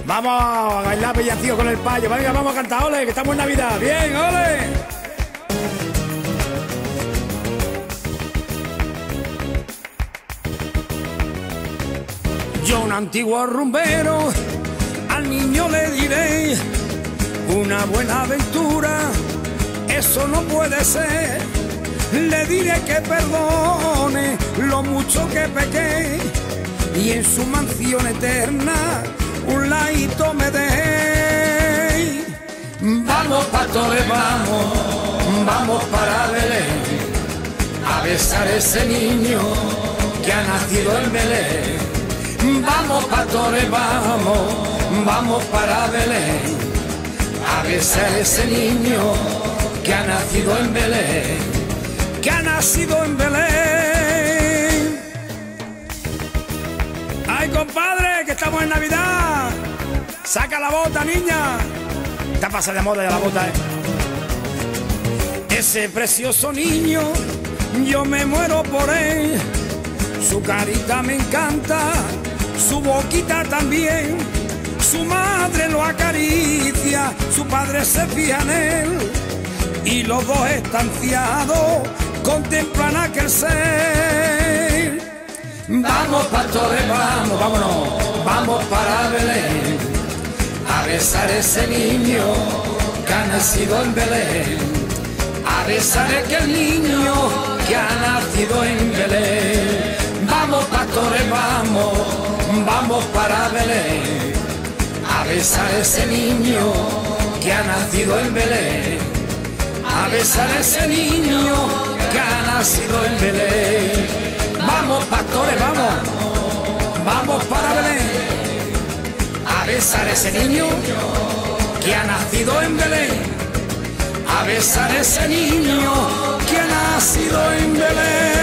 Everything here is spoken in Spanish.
Vamos a bailar villancico con el payo. Venga, vamos a cantar, ole, que estamos en Navidad. Bien, ole. Yo, un antiguo rumbero, al niño le diré: una buena aventura, eso no puede ser. Le diré que perdone lo mucho que pequé y en su mansión eterna un ladito me dé. Vamos, pastores, vamos, vamos para Belén, a besar a ese niño que ha nacido en Belén. Vamos, pastores, vamos, vamos para Belén, a besar a ese niño que ha nacido en Belén, que ha nacido en Belén. ¡Ay, compadre, que estamos en Navidad! ¡Saca la bota, niña! Está pasada de moda ya la bota, Ese precioso niño, yo me muero por él. Su carita me encanta, su boquita también. Su madre lo acaricia, su padre se fija en él, y los dos estanciados contemplan aquel ser. Vamos, pastores, vamos, vámonos, vamos para Belén, a besar a ese niño que ha nacido en Belén, a besar a aquel niño que ha nacido en Belén. Vamos, pastores, vamos, vamos para Belén, a besar a ese niño que ha nacido en Belén, a besar a ese niño que ha nacido en Belén. Vamos, pastores, vamos, vamos para Belén, a besar a ese niño que ha nacido en Belén, a besar a ese niño que ha nacido en Belén.